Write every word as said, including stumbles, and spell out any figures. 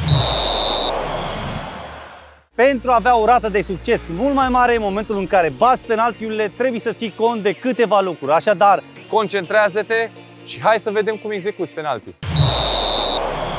Pentru a avea o rată de succes mult mai mare în momentul în care bați penaltiurile, trebuie să ții cont de câteva lucruri. Așadar, concentrează-te și hai să vedem cum execuți penalti.